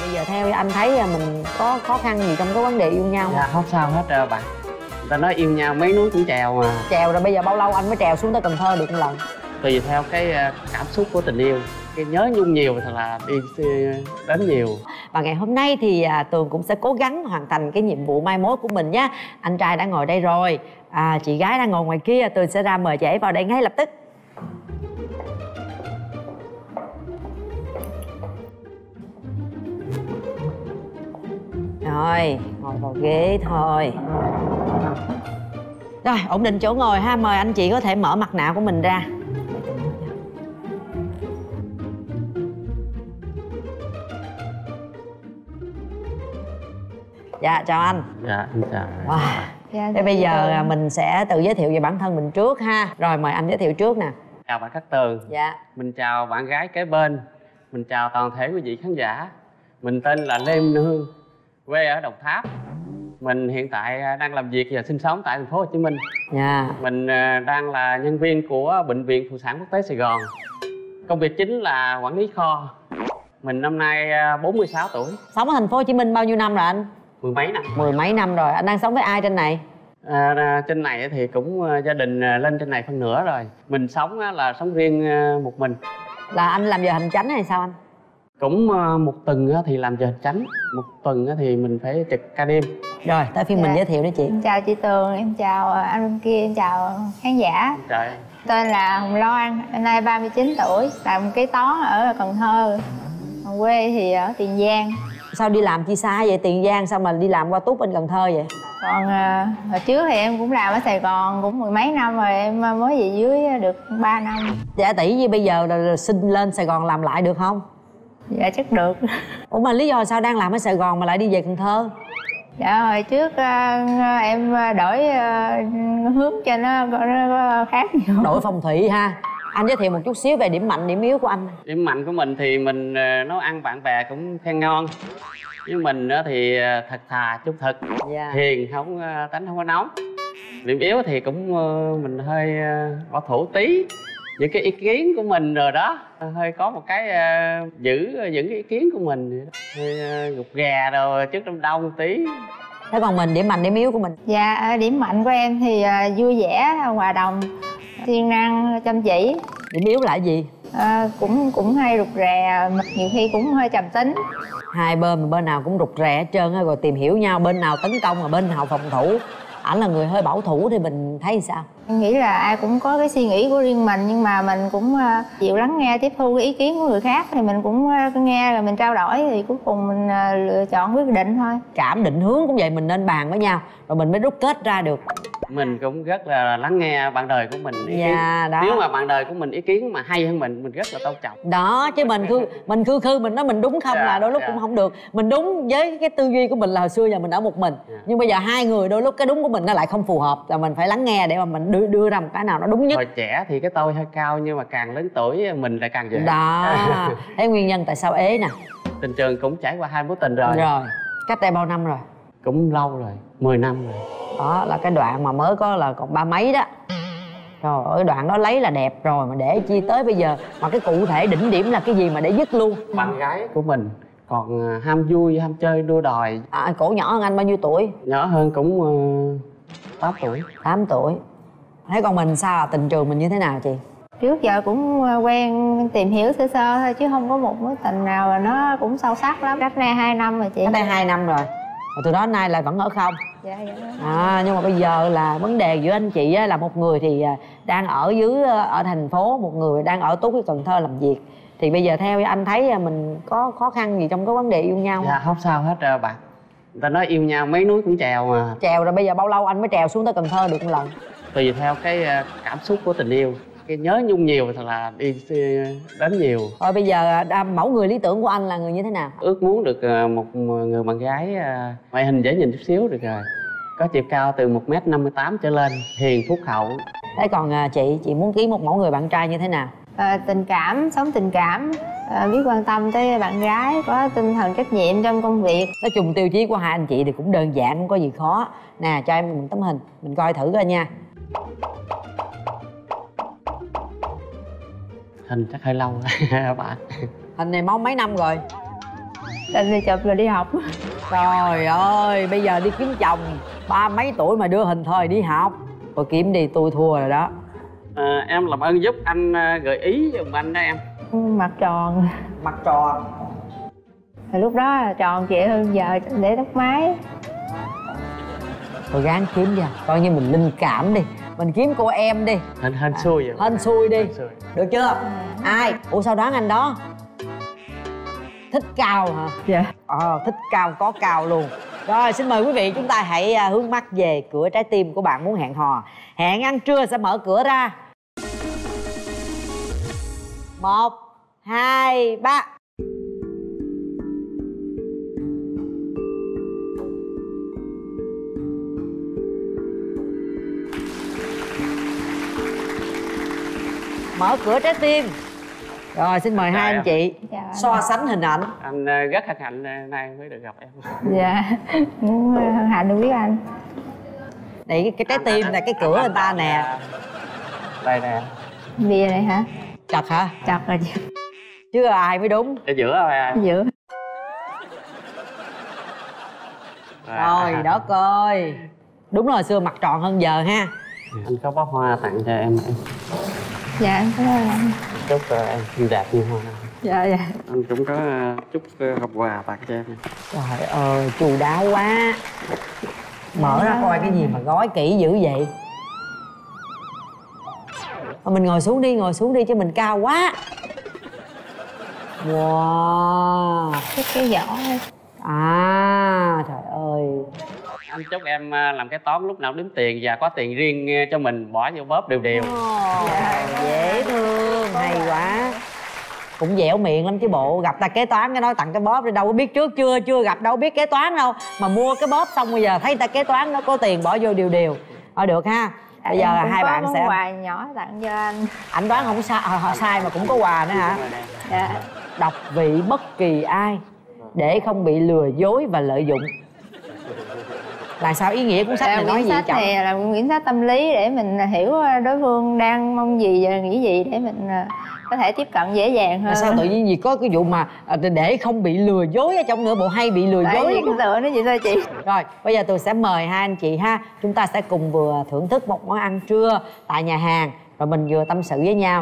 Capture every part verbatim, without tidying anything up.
Bây giờ theo anh thấy mình có khó khăn gì trong cái vấn đề yêu nhau? Dạ không sao hết rồi bạn. Người ta nói yêu nhau mấy núi cũng trèo mà. Trèo rồi bây giờ bao lâu anh mới trèo xuống tới Cần Thơ được một lần? Tùy theo cái cảm xúc của tình yêu. Cái nhớ nhung nhiều thì là đi đến nhiều. Và ngày hôm nay thì Tường cũng sẽ cố gắng hoàn thành cái nhiệm vụ mai mối của mình nhé. Anh trai đã ngồi đây rồi, à, chị gái đang ngồi ngoài kia. Tường sẽ ra mời chị ấy vào đây ngay lập tức. Rồi, ngồi vào ghế thôi. Rồi, ổn định chỗ ngồi ha. Mời anh chị có thể mở mặt nạ của mình ra. Dạ, chào anh. Dạ, anh chào. Wow. Dạ, thế bây giờ ơn. Mình sẽ tự giới thiệu về bản thân mình trước ha. Rồi, mời anh giới thiệu trước nè. Chào bạn Cát Tường. Dạ. Mình chào bạn gái kế bên. Mình chào toàn thể quý vị khán giả. Mình tên là Lê Minh Hương, quê ở Đồng Tháp. Mình hiện tại đang làm việc và sinh sống tại thành phố Hồ Chí Minh. Dạ. Mình đang là nhân viên của Bệnh viện Phụ sản Quốc tế Sài Gòn. Công việc chính là quản lý kho. Mình năm nay bốn mươi sáu tuổi. Sống ở thành phố Hồ Chí Minh bao nhiêu năm rồi anh? Mười mấy năm. Mười mấy năm rồi. Anh đang sống với ai trên này? À, trên này thì cũng gia đình lên trên này phân nửa rồi. Mình sống là sống riêng một mình. Là anh làm giờ hành chánh hay sao anh? Cũng một tuần thì làm giờ hành chánh, một tuần thì mình phải trực ca đêm. Rồi, tới phiên dạ. mình giới thiệu đó chị. Em chào chị Tường, em chào anh bên kia, em chào khán giả. Trời. Tên là Hồng Loan, năm nay ba mươi chín tuổi, làm kế toán ở Cần Thơ. Quê thì ở Tiền Giang. Sao đi làm chi xa vậy? Tiền Giang sao mà đi làm qua Tút bên Cần Thơ vậy? Còn à, hồi trước thì em cũng làm ở Sài Gòn cũng mười mấy năm rồi, em mới về dưới được ba năm. Dạ tỷ như bây giờ là xin lên Sài Gòn làm lại được không? Dạ chắc được. Ủa mà lý do sao đang làm ở Sài Gòn mà lại đi về Cần Thơ? Dạ hồi trước uh, em đổi uh, hướng cho nó, nó khác nhiều. Đổi phong thủy ha. Anh giới thiệu một chút xíu về điểm mạnh, điểm yếu của anh. Điểm mạnh của mình thì mình nấu ăn bạn bè cũng khen ngon. Nhưng mình thì thật thà, trung thực, yeah. hiền, không tánh không có nóng. Điểm yếu thì cũng mình hơi bảo thủ tí. Những cái ý kiến của mình rồi đó, hơi có một cái uh, giữ những cái ý kiến của mình hơi uh, gục gà rồi trước đám đông tí. Thế còn mình, điểm mạnh điểm yếu của mình? Dạ điểm mạnh của em thì uh, vui vẻ, hòa đồng, siêng năng, chăm chỉ. Điểm yếu là gì? À, cũng cũng hay rụt rè, nhiều khi cũng hơi trầm tính. Hai bên bên nào cũng rụt rè hết trơn, rồi tìm hiểu nhau, bên nào tấn công mà bên nào phòng thủ. Ảnh là người hơi bảo thủ thì mình thấy sao? Em nghĩ là ai cũng có cái suy nghĩ của riêng mình, nhưng mà mình cũng uh, chịu lắng nghe, tiếp thu cái ý kiến của người khác. Thì mình cũng uh, nghe rồi mình trao đổi, thì cuối cùng mình uh, lựa chọn quyết định thôi. Cảm định hướng cũng vậy, mình nên bàn với nhau rồi mình mới rút kết ra được. Mình cũng rất là lắng nghe bạn đời của mình ý dạ, kiến. Đó. Nếu mà bạn đời của mình ý kiến mà hay hơn mình, mình rất là tôn trọng. Đó, chứ mình khư mình khư khư mình nói mình đúng không dạ, là đôi lúc dạ. cũng không được. Mình đúng với cái tư duy của mình là hồi xưa giờ mình ở một mình dạ. Nhưng bây giờ hai người đôi lúc cái đúng của mình nó lại không phù hợp, là mình phải lắng nghe để mà mình đưa, đưa ra một cái nào nó đúng nhất. Hồi trẻ thì cái tôi hơi cao, nhưng mà càng lớn tuổi mình lại càng dễ. Đó. Thế nguyên nhân tại sao ế nè? Tình trường cũng trải qua hai mối tình rồi. Rồi, cách đây bao năm rồi? Cũng lâu rồi, mười năm rồi. Đó là cái đoạn mà mới có là còn ba mấy đó. Rồi ở đoạn đó lấy là đẹp rồi, mà để chi tới bây giờ. Mà cái cụ thể đỉnh điểm là cái gì mà để dứt luôn? Bạn gái của mình còn ham vui, ham chơi, đua đòi. À, cổ nhỏ hơn anh bao nhiêu tuổi? Nhỏ hơn cũng uh, tám tuổi. Tám tuổi. Thế còn mình sao, là tình trường mình như thế nào chị? Trước giờ cũng quen tìm hiểu sơ sơ thôi, chứ không có một mối tình nào mà nó cũng sâu sắc lắm. Cách đây hai năm rồi chị. Cách đây hai năm rồi. Và từ đó đến nay là vẫn ở không? Dạ, dạ. À, nhưng mà bây giờ là vấn đề giữa anh chị là một người thì đang ở dưới ở thành phố, một người đang ở Tú, Cần Thơ làm việc. Thì bây giờ theo anh thấy mình có khó khăn gì trong cái vấn đề yêu nhau không? Dạ không sao hết rồi bạn. Người ta nói yêu nhau mấy núi cũng trèo mà. Trèo rồi bây giờ bao lâu anh mới trèo xuống tới Cần Thơ được một lần? Tùy theo cái cảm xúc của tình yêu. Cái nhớ nhung nhiều thì là đi đến nhiều. Rồi bây giờ mẫu người lý tưởng của anh là người như thế nào? Ước muốn được một người bạn gái ngoại hình dễ nhìn chút xíu được rồi. Có chiều cao từ một mét năm mươi tám trở lên, hiền phúc hậu. Thế còn chị, chị muốn kiếm một mẫu người bạn trai như thế nào? À, tình cảm, sống tình cảm, à, biết quan tâm tới bạn gái, có tinh thần trách nhiệm trong công việc. Nói chung tiêu chí của hai anh chị thì cũng đơn giản, không có gì khó. Nè, cho em một tấm hình, mình coi thử coi nha. Hình chắc hơi lâu rồi bạn. Hình này mong mấy năm rồi? Định đi chụp rồi đi học. Trời ơi, bây giờ đi kiếm chồng ba mấy tuổi mà đưa hình thời đi học. Rồi kiếm đi tôi thua rồi đó. À, em làm ơn giúp anh gợi ý giùm anh đó em. Mặt tròn. Mặt tròn. Thì lúc đó là tròn chị hơn giờ để tóc mái. Thôi gắng kiếm ra, coi như mình linh cảm đi. Mình kiếm cô em đi. Hên hên xui vậy. Hên xui đi. Hên xui. Được chưa? Ai? Ủa sao đoán anh đó? Thích cao hả? Dạ. Ờ, thích cao có cao luôn. Rồi xin mời quý vị chúng ta hãy hướng mắt về cửa trái tim của bạn muốn hẹn hò. Hẹn ăn trưa sẽ mở cửa ra. Một, hai, ba. Mở cửa trái tim. Rồi xin mời hai anh chị so sánh hình ảnh. Anh rất hân hạnh nay mới được gặp em. Dạ, cũng hân hạnh được biết anh. Đây cái, cái trái tim là cái cửa người ta nè. Đây nè. Bia này hả? Chật hả? Chật rồi chị. Chứ ai mới đúng. Ở giữa thôi à. Ở giữa. Rồi đất ơi. Đúng rồi, xưa mặt tròn hơn giờ ha. Anh có bó hoa tặng cho em em. Dạ anh có. Chúc uh, em xinh đẹp như hoa. Dạ dạ. Anh cũng có uh, chúc uh, hộp quà tặng cho em. Trời ơi, chu đáo quá. Mở ra coi cái gì mà gói kỹ dữ vậy. Thôi mình ngồi xuống đi, ngồi xuống đi chứ mình cao quá. Wow. Cái cái giỏ. À, trời ơi. Anh chúc em làm cái toán lúc nào đếm tiền và có tiền riêng cho mình bỏ vô bóp đều đều. Oh, dễ thương, hay quá. Cũng dẻo miệng lắm chứ bộ. Gặp ta kế toán cái nói tặng cái bóp rồi đâu có biết trước chưa, chưa gặp đâu biết kế toán đâu. Mà mua cái bóp xong bây giờ thấy ta kế toán nó có tiền bỏ vô đều đều. Thôi được ha. Bây giờ là hai bạn sẽ quà nhỏ tặng cho anh. Anh đoán không sai, họ sai mà cũng có quà nữa hả? Dạ. Đọc vị bất kỳ ai để không bị lừa dối và lợi dụng. Là sao ý nghĩa cuốn sách này nói gì chồng? Này là quyển sách tâm lý để mình hiểu đối phương đang mong gì và nghĩ gì để mình có thể tiếp cận dễ dàng hơn. Là sao tự nhiên gì có cái vụ mà để không bị lừa dối ở trong nữa, bộ hay bị lừa tại dối cái tựa nó vậy thôi chị. Rồi bây giờ tôi sẽ mời hai anh chị ha, chúng ta sẽ cùng vừa thưởng thức một món ăn trưa tại nhà hàng rồi mình vừa tâm sự với nhau.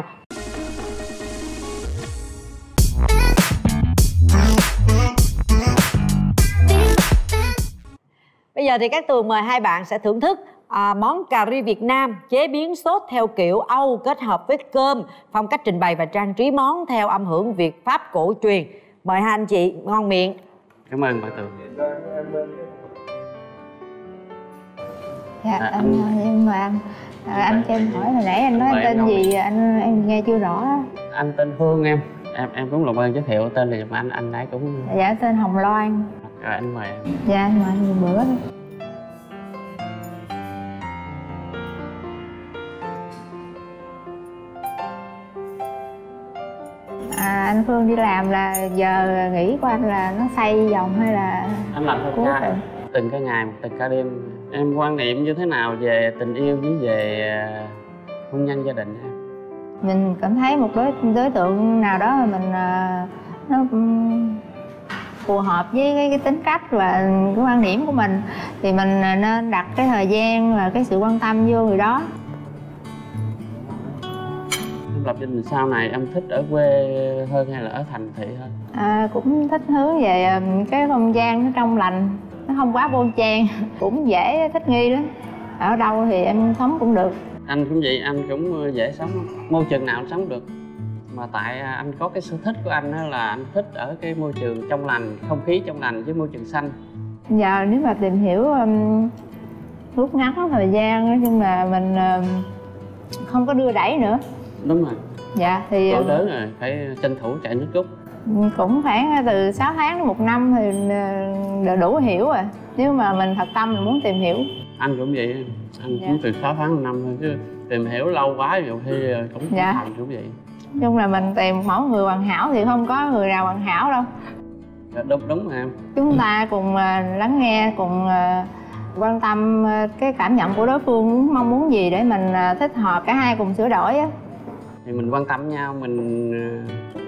Bây giờ thì các Tường mời hai bạn sẽ thưởng thức à, món cà ri Việt Nam chế biến sốt theo kiểu Âu kết hợp với cơm, phong cách trình bày và trang trí món theo âm hưởng Việt Pháp cổ truyền. Mời hai anh chị ngon miệng. Cảm ơn bạn Tường. Dạ à, anh nhưng mà anh à, anh cho em hỏi hồi nãy anh nói anh tên gì anh em nghe chưa rõ. Anh tên Hương em. Em em cũng làm ơn giới thiệu tên là anh anh ấy cũng. Dạ tên Hồng Loan. Rồi anh mời em. Dạ anh mời một bữa đi. À, anh Phương đi làm là giờ nghỉ của anh là nó xoay vòng hay là anh làm theo ca từng cái ngày một từng ca đêm. Em quan niệm như thế nào về tình yêu với về hôn nhân gia đình em? Mình cảm thấy một đối đối tượng nào đó mà mình nó phù hợp với cái, cái tính cách và cái quan điểm của mình thì mình nên đặt cái thời gian và cái sự quan tâm vô người đó. Em lập gia đình sau này em thích ở quê hơn hay là ở thành thị hơn? À, cũng thích hướng về cái không gian nó trong lành, nó không quá bon chen, cũng dễ thích nghi lắm. Ở đâu thì em sống cũng được. Anh cũng vậy, anh cũng dễ sống, môi trường nào cũng sống được. Mà tại anh có cái sở thích của anh đó là anh thích ở cái môi trường trong lành, không khí trong lành với môi trường xanh. Giờ nếu mà tìm hiểu um, rút ngắn thời gian nhưng mà mình um, không có đưa đẩy nữa. Đúng rồi. Dạ thì Tối lớn rồi, phải tranh thủ chạy nước rút. Cũng khoảng từ sáu tháng đến một năm thì đủ hiểu rồi. Nếu mà mình thật tâm mình muốn tìm hiểu. Anh cũng vậy, anh dạ. cũng từ sáu tháng một năm thôi chứ tìm hiểu lâu quá nhiều khi cũng không dạ. thành cũng vậy. Nói chung là mình tìm mẫu người hoàn hảo thì không có người nào hoàn hảo đâu. Dạ, đúng đúng rồi em. Chúng ta cùng lắng nghe, cùng quan tâm cái cảm nhận của đối phương mong muốn gì để mình thích hợp cả hai cùng sửa đổi á. Thì mình quan tâm nhau, mình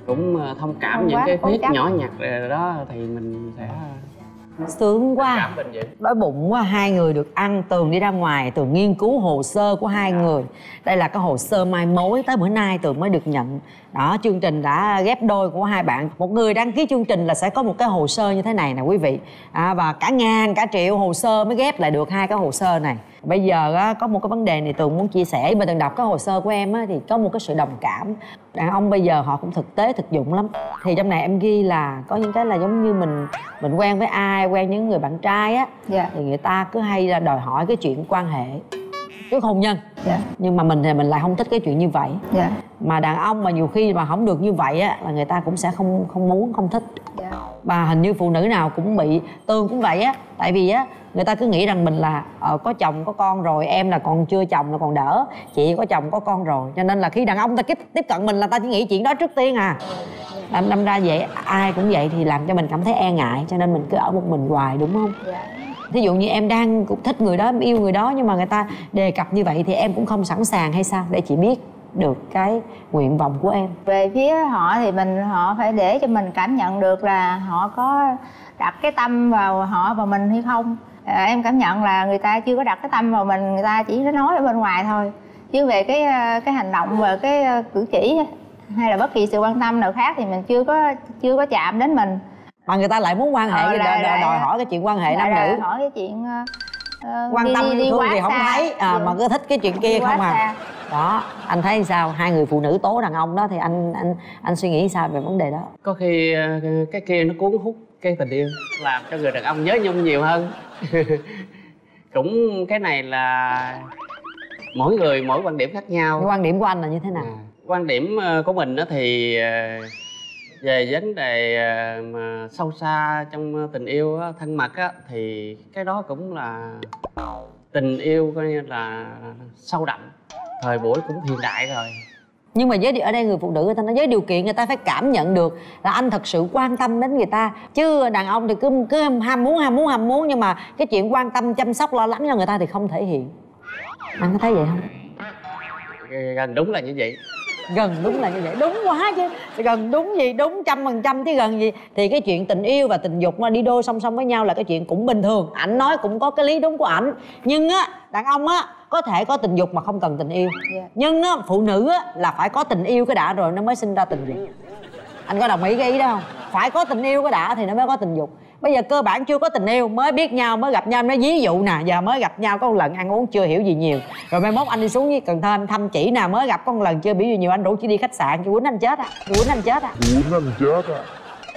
cũng thông cảm không những cái khuyết chắc. nhỏ nhặt đó thì mình sẽ sướng quá. cảm bình dưỡng. Đói bụng quá, hai người được ăn. Tường đi ra ngoài, Tường nghiên cứu hồ sơ của hai người. Đây là cái hồ sơ mai mối tới bữa nay Tường mới được nhận. Đó, chương trình đã ghép đôi của hai bạn. Một người đăng ký chương trình là sẽ có một cái hồ sơ như thế này nè quý vị. À, và cả ngàn, cả triệu hồ sơ mới ghép lại được hai cái hồ sơ này. Bây giờ á, có một cái vấn đề này Tường muốn chia sẻ. Mà Tường đọc cái hồ sơ của em á, thì có một cái sự đồng cảm. Đàn ông bây giờ họ cũng thực tế, thực dụng lắm. Thì trong này em ghi là có những cái là giống như mình mình quen với ai, quen những người bạn trai á, dạ. thì người ta cứ hay là đòi hỏi cái chuyện quan hệ trước hôn nhân. Dạ. Nhưng mà mình thì mình lại không thích cái chuyện như vậy. Dạ. Mà đàn ông mà nhiều khi mà không được như vậy á là người ta cũng sẽ không không muốn, không thích. Dạ. Và hình như phụ nữ nào cũng bị, Tường cũng vậy á. Tại vì á người ta cứ nghĩ rằng mình là ờ, có chồng có con rồi, em là còn chưa chồng là còn đỡ, chị có chồng có con rồi, cho nên là khi đàn ông ta tiếp, tiếp cận mình là ta chỉ nghĩ chuyện đó trước tiên à. Đâm, đâm ra vậy ai cũng vậy thì làm cho mình cảm thấy e ngại, cho nên mình cứ ở một mình hoài, đúng không? Dạ. Thí dụ như em đang cũng thích người đó, em yêu người đó, nhưng mà người ta đề cập như vậy thì em cũng không sẵn sàng hay sao? Để chị biết được cái nguyện vọng của em. Về phía họ thì mình họ phải để cho mình cảm nhận được là họ có đặt cái tâm vào họ và mình hay không. À, em cảm nhận là người ta chưa có đặt cái tâm vào mình, người ta chỉ có nói ở bên ngoài thôi. Chứ về cái cái hành động và cái cử chỉ hay là bất kỳ sự quan tâm nào khác thì mình chưa có chưa có chạm đến mình. Mà người ta lại muốn quan hệ, ờ, đòi, lại, đòi, đòi hỏi cái chuyện quan hệ nam nữ, hỏi cái chuyện uh, quan đi, tâm đi, yêu đi thương thì không xa. thấy à, mà cứ thích cái chuyện kia không à. Xa. Đó, anh thấy sao? Hai người phụ nữ tố đàn ông đó thì anh anh anh suy nghĩ sao về vấn đề đó? Có khi cái kia nó cuốn hút cái tình yêu, làm cho người đàn ông nhớ nhung nhiều hơn. Cũng cái này là mỗi người mỗi quan điểm khác nhau. Cái quan điểm của anh là như thế nào? À, quan điểm của mình đó thì về vấn đề mà sâu xa trong tình yêu á, thân mật á, thì cái đó cũng là tình yêu coi như là sâu đậm, thời buổi cũng hiện đại rồi. Nhưng mà với ở đây người phụ nữ người ta nói với điều kiện người ta phải cảm nhận được là anh thật sự quan tâm đến người ta, chứ đàn ông thì cứ cứ ham muốn ham muốn ham muốn nhưng mà cái chuyện quan tâm chăm sóc lo lắng cho người ta thì không thể hiện. Anh có thấy vậy không? Gần đúng là như vậy. Gần đúng là như vậy, đúng quá chứ. Gần đúng gì, đúng trăm phần trăm chứ gần gì. Thì cái chuyện tình yêu và tình dục nó đi đôi song song với nhau là cái chuyện cũng bình thường. Ảnh nói cũng có cái lý đúng của ảnh. Nhưng á, đàn ông á có thể có tình dục mà không cần tình yêu. Yeah. Nhưng á, phụ nữ á là phải có tình yêu cái đã rồi nó mới sinh ra tình dục. Anh có đồng ý cái ý đó không? Phải có tình yêu cái đã thì nó mới có tình dục. Bây giờ cơ bản chưa có tình yêu, mới biết nhau, mới gặp nhau. Nó ví dụ nè, giờ mới gặp nhau có một lần ăn uống chưa hiểu gì nhiều, rồi mai mốt anh đi xuống với Cần Thơ anh thăm chỉ nè, mới gặp có một lần chưa biết gì nhiều, anh rủ chỉ đi khách sạn, chị quýnh anh chết á, chị quýnh anh chết á. Quýnh anh chết á.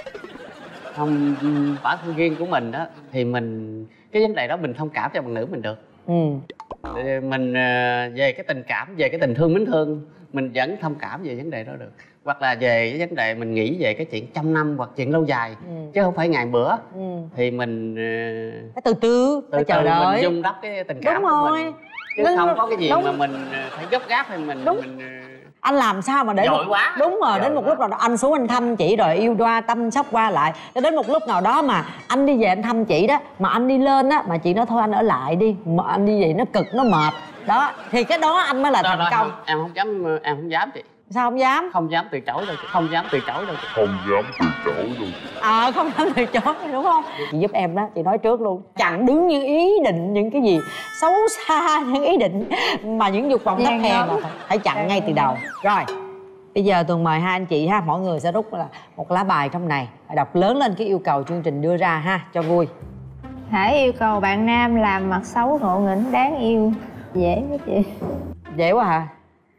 Không, bản thân riêng của mình đó thì mình cái vấn đề đó mình thông cảm cho bạn nữ mình được. Ừ. Mình về cái tình cảm, về cái tình thương mến thương mình vẫn thông cảm về vấn đề đó được. Hoặc là về cái vấn đề mình nghĩ về cái chuyện trăm năm hoặc chuyện lâu dài, ừ. chứ không phải ngày bữa, ừ. thì mình phải từ từ, từ phải chờ từ đợi, mình vun đắp cái tình cảm đúng của rồi. Mình chứ đúng, không có cái gì đúng. mà mình phải gấp gáp hay mình, đúng. mình anh làm sao mà để một... quá. Đúng rồi, Dội đến một quá. lúc nào đó anh xuống anh thăm chị rồi yêu đoa chăm sóc qua lại, đến một lúc nào đó mà anh đi về anh thăm chị đó, mà anh đi lên á mà chị nói thôi anh ở lại đi, mà anh đi về nó cực nó mệt đó, thì cái đó anh mới là thành công. Không, em không dám, em không dám chị. Sao không dám? Không dám từ chối đâu, không dám từ chối đâu. Không dám từ chối đâu. Ờ, à, không dám từ chối đúng không? Chị giúp em đó, chị nói trước luôn, chặn đứng những ý định, những cái gì xấu xa, những ý định mà những dục vọng thấp hèn là phải, phải chặn ngay từ đầu. Rồi, bây giờ Tường mời hai anh chị ha, mỗi người sẽ rút là một lá bài trong này, đọc lớn lên cái yêu cầu chương trình đưa ra ha, cho vui. Hãy yêu cầu bạn nam làm mặt xấu ngộ nghĩnh đáng yêu. Dễ quá chị. Dễ quá hả?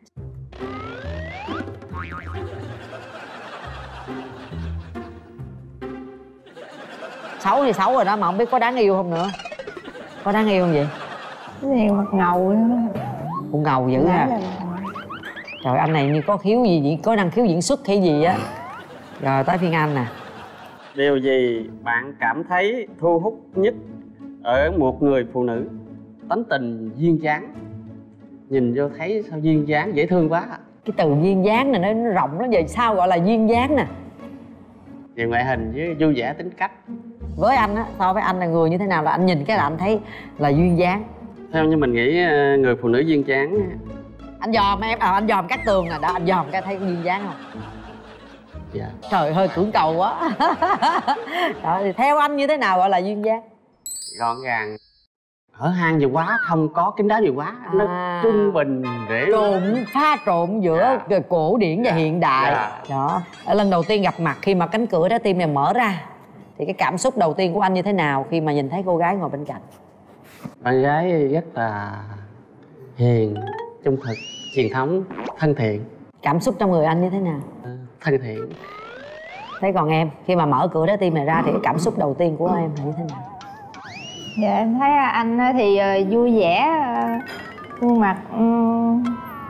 Xấu thì xấu rồi đó, mà không biết có đáng yêu không nữa. Có đáng yêu không vậy? Cái này mặt ngầu nữa. Cũng ngầu dữ ha. Trời, anh này như có khiếu gì, có năng khiếu diễn xuất hay gì á. Rồi tới phiên anh nè. Điều gì bạn cảm thấy thu hút nhất ở một người phụ nữ? Tánh tình duyên dáng, nhìn vô thấy sao duyên dáng dễ thương quá. Cái từ duyên dáng này nó, nó rộng lắm, về sao gọi là duyên dáng nè? Về ngoại hình với vui vẻ tính cách. Với anh á, so với anh là người như thế nào là anh nhìn cái là anh thấy là duyên dáng? Theo như mình nghĩ người phụ nữ duyên dáng. Anh dòm em, à, anh dòm Cát Tường nè, đó anh dòm cái thấy duyên dáng không? Dạ. Trời, hơi cưỡng cầu quá. Đó, thì theo anh như thế nào gọi là duyên dáng? Gọn gàng, hở hang nhiều quá, không có kín đáo nhiều quá, nó À. trung bình để Trộn, pha trộn giữa Dạ. cổ điển và Dạ. hiện đại. Dạ. Đó, ở lần đầu tiên gặp mặt khi mà cánh cửa trái tim này mở ra thì cái cảm xúc đầu tiên của anh như thế nào khi mà nhìn thấy cô gái ngồi bên cạnh? bạn gái rất là hiền, trung thực, truyền thống, thân thiện. Cảm xúc trong người anh như thế nào? ờ, Thân thiện. Thế còn em, khi mà mở cửa trái tim này ra thì cái cảm xúc đầu tiên của em là như thế nào? Dạ em thấy anh á thì ờ, vui vẻ, ờ, khuôn mặt um,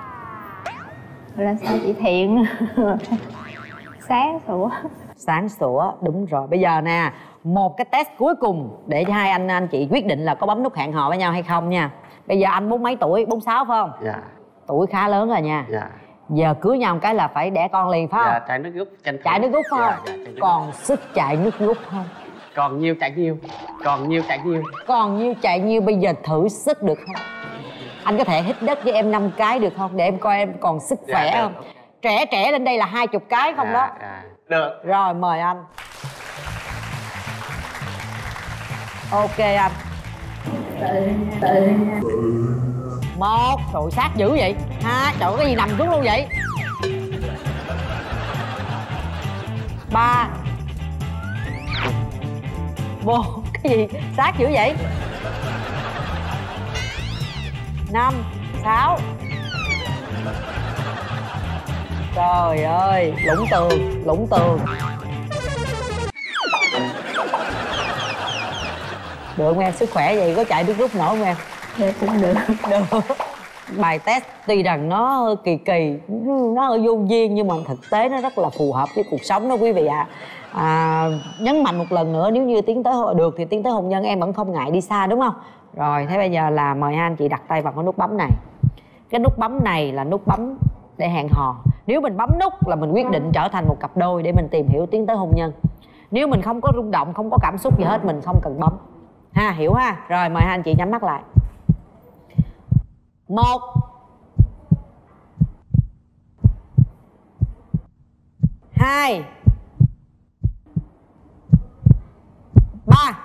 là sao chị, thiện. Sáng sủa. Sáng sủa, đúng rồi. Bây giờ nè, một cái test cuối cùng để cho hai anh anh chị quyết định là có bấm nút hẹn hò với nhau hay không nha. Bây giờ anh bốn mấy tuổi? bốn sáu phải không? Dạ. Tuổi khá lớn rồi nha. Dạ. Giờ cưới nhau một cái là phải đẻ con liền phải không? Dạ, chạy nước rút tranh thủ. Chạy nước rút phải không? Dạ, dạ, chạy nước Còn rút. sức chạy nước rút không? Còn nhiêu chạy nhiêu, còn nhiêu chạy nhiêu. Còn nhiêu chạy nhiêu, bây giờ thử sức được không? Anh có thể hít đất với em năm cái được không? Để em coi em còn sức Dạ, khỏe được. không? Trẻ trẻ lên đây là hai chục cái không Dạ, đó? dạ. Được. Rồi mời anh. Ok anh. Một, trời sát dữ vậy. Hai, trời cái gì nằm xuống luôn vậy. Ba. Bốn, cái gì sát dữ vậy. Năm, sáu. Trời ơi, lũng tường, lũng tường. Được không em? Sức khỏe vậy có chạy nước rút nổi không em? Dạ cũng được. Được. Bài test tuy rằng nó hơi kỳ kỳ, nó hơi vô duyên nhưng mà thực tế nó rất là phù hợp với cuộc sống đó quý vị ạ. À. À, nhấn mạnh một lần nữa, nếu như tiến tới hôn được thì tiến tới hôn nhân em vẫn không ngại đi xa đúng không? Rồi, thế bây giờ là mời hai anh chị đặt tay vào cái nút bấm này. Cái nút bấm này là nút bấm để hẹn hò. Nếu mình bấm nút là mình quyết định trở thành một cặp đôi để mình tìm hiểu tiến tới hôn nhân. Nếu mình không có rung động, không có cảm xúc gì hết, mình không cần bấm. Ha, hiểu ha? Rồi mời hai anh chị nhắm mắt lại. Một. Hai. Ba.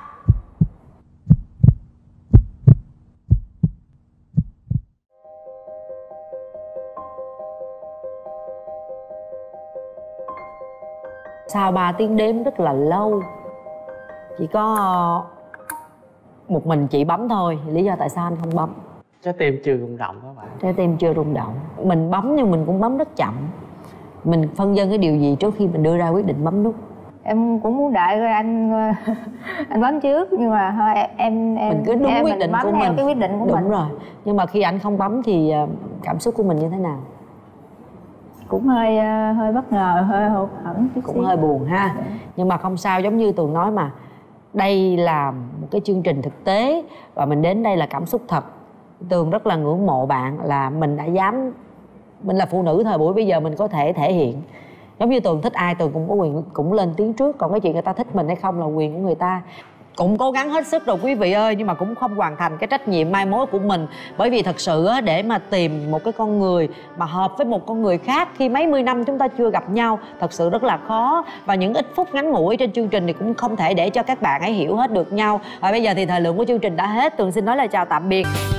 Sau ba tiếng đếm rất là lâu, chỉ có một mình chị bấm thôi. Lý do tại sao anh không bấm? Trái tim chưa rung động các bạn. Trái tim chưa rung động. Mình bấm nhưng mình cũng bấm rất chậm. Mình phân vân cái điều gì trước khi mình đưa ra quyết định bấm nút? Em cũng muốn đợi rồi anh anh bấm trước, nhưng mà thôi em em Mình cứ đúng em, quyết mình định bấm của theo mình. cái quyết định của Đúng mình. rồi. Nhưng mà khi anh không bấm thì cảm xúc của mình như thế nào? Cũng hơi hơi bất ngờ, hơi hụt hẫng chút Cũng xíu. hơi buồn ha. Dạ. Nhưng mà không sao, giống như Tường nói mà, đây là một cái chương trình thực tế và mình đến đây là cảm xúc thật. Tường rất là ngưỡng mộ bạn là mình đã dám, mình là phụ nữ thời buổi bây giờ mình có thể thể hiện. Giống như Tường thích ai Tường cũng có quyền cũng lên tiếng trước, còn cái chuyện người ta thích mình hay không là quyền của người ta. Cũng cố gắng hết sức rồi quý vị ơi, nhưng mà cũng không hoàn thành cái trách nhiệm mai mối của mình. Bởi vì thật sự á, để mà tìm một cái con người mà hợp với một con người khác khi mấy mươi năm chúng ta chưa gặp nhau thật sự rất là khó. Và những ít phút ngắn ngủi trên chương trình thì cũng không thể để cho các bạn ấy hiểu hết được nhau. Và bây giờ thì thời lượng của chương trình đã hết. Tường xin nói lời chào tạm biệt.